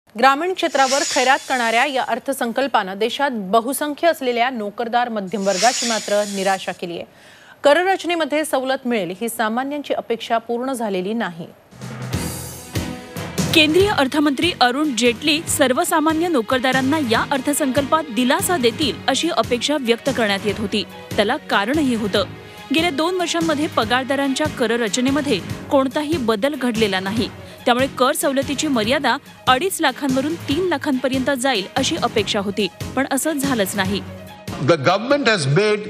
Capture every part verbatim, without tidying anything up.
ग्रामीण क्षेत्रावर खैरात करणाऱ्या या अर्थसंकल्पानं देशात बहुसंख्य असलेल्या नोकरदार मध्यम वर्गाची मात्र निराशा केली आहे। कर रचनेमध्ये सवलत मिळेल ही सामान्यांची अपेक्षा पूर्ण झालेली नाही। केंद्रीय अर्थमंत्री अरुण जेटली सर्वसामान्य नोकरदारांना या अर्थसंकल्पात दिलासा देतील अशी अपेक्षा व्यक्त करण्यात येत होती। त्याला कारणही होतं। गेल्या दोन वर्षांमध्ये पगारदारांच्या कर रचनेमध्ये कोणताही बदल घडलेला नाही। त्यामुळे कर सवलतीची मर्यादा अडीच लाखांवरून तीन लाखांपर्यंत जाईल अशी अपेक्षा होती, पण असं झालंच नाही। The government has made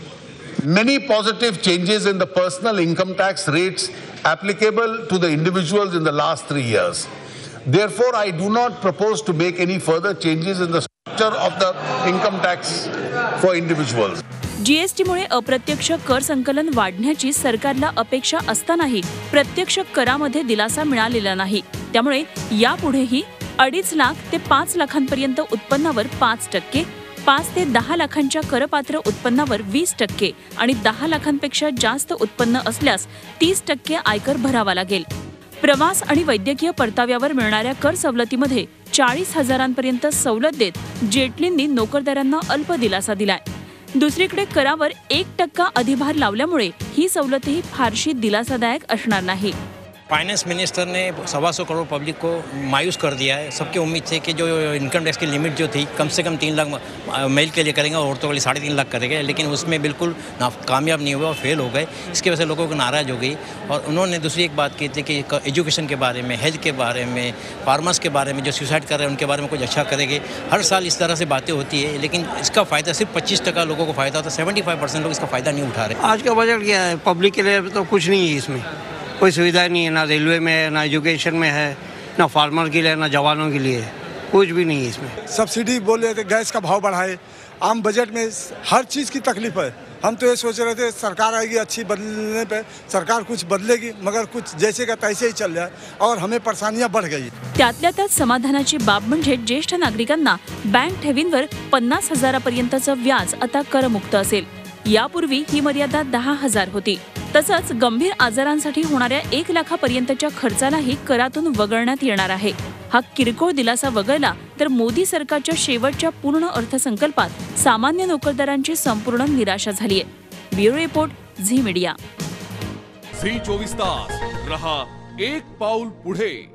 many positive changes in the personal income tax rates applicable to the individuals in the last three years. Therefore, I do not propose to make any further changes in the structure of the income tax for individuals. जीएसटीमुळे अप्रत्यक्ष कर संकलन वाढण्याची सरकारला अपेक्षा असतानाही प्रत्यक्ष करामध्ये दिलासा मिळालेला नाही। त्यामुळे यापुढेही अडीच लाख ते पाच लाखांपर्यंत उत्पन्नावर पाच टक्के, पाच ते दहा लाखांच्या करपात्र उत्पन्नावर वीस टक्के आणि दहा लाखांपेक्षा जास्त उत्पन्न असल्यास तीस टक्के आयकर भरावा लागेल। प्रवास आणि वैद्यकीय परताव्यावर मिळणाऱ्या कर सवलतीमध्ये चाळीस हजारांपर्यंत सवलत देत जेटलींनी नोकरदारांना अल्प दिलासा दिलाय। दुसरीकडे करावर एक टक्का अधिभार लावल्यामुळे ही सवलतही फारशी दिलासादायक असणार नाही। फाइनेंस मिनिस्टर ने सवा सौ करोड़ पब्लिक को मायूस कर दिया है। सबकी उम्मीद थी कि जो इनकम टैक्स की लिमिट जो थी कम से कम तीन लाख मेल के लिए करेंगे और औरतों के लिए साढ़े तीन लाख करेंगे, लेकिन उसमें बिल्कुल कामयाब नहीं हुए और फेल हो गए। इसकी वजह से लोगों को नाराज़ हो गई। और उन्होंने दूसरी एक बात की थी कि एजुकेशन के बारे में, हेल्थ के बारे में, फार्मर्स के बारे में, जो सुसाइड कर रहे हैं उनके बारे में कुछ अच्छा करेंगे। हर साल इस तरह से बातें होती है, लेकिन इसका फ़ायदा सिर्फ पच्चीस टका लोगों को फ़ायदा होता है। सेवेंटी फाइव परसेंट लोग इसका फ़ायदा नहीं उठा रहे। आज का बजट क्या है? पब्लिक के लिए तो कुछ नहीं है, इसमें कोई सुविधा नहीं है, ना रेलवे में है, ना एजुकेशन में है, ना फार्मर के लिए, ना जवानों के लिए, कुछ भी नहीं है इसमें। सब्सिडी बोले थे, गैस का भाव बढ़ाए, आम बजट में हर चीज़ की तकलीफ है। हम तो ये सोच रहे थे सरकार आएगी अच्छी, बदलने पे सरकार कुछ बदलेगी, मगर कुछ जैसे का तैसे ही चल रहा है और हमें परेशानियां बढ़ गई। त्यातल्या त्यात समाधानाची बाब म्हणजे ज्येष्ठ नागरिकांना बँक ठेवींवर पन्नास हजारापर्यंतचं व्याज आता करमुक्त असेल। यापूर्वी ही मर्यादा दहा हजार होती। तसंच गंभीर आजारांसाठी होणाऱ्या एक लाखापर्यंतच्या खर्चालाही करातून वगळण्यात येणार आहे। हा किरकोळ दिलासा वगळला तर मोदी सरकारच्या शेवटच्या पूर्ण अर्थसंकल्पात सामान्य नोकरदारांची संपूर्ण निराशा झाली आहे। Bureau report, Zee Media. झी चोवीस तास रहा एक पाऊल पुढे।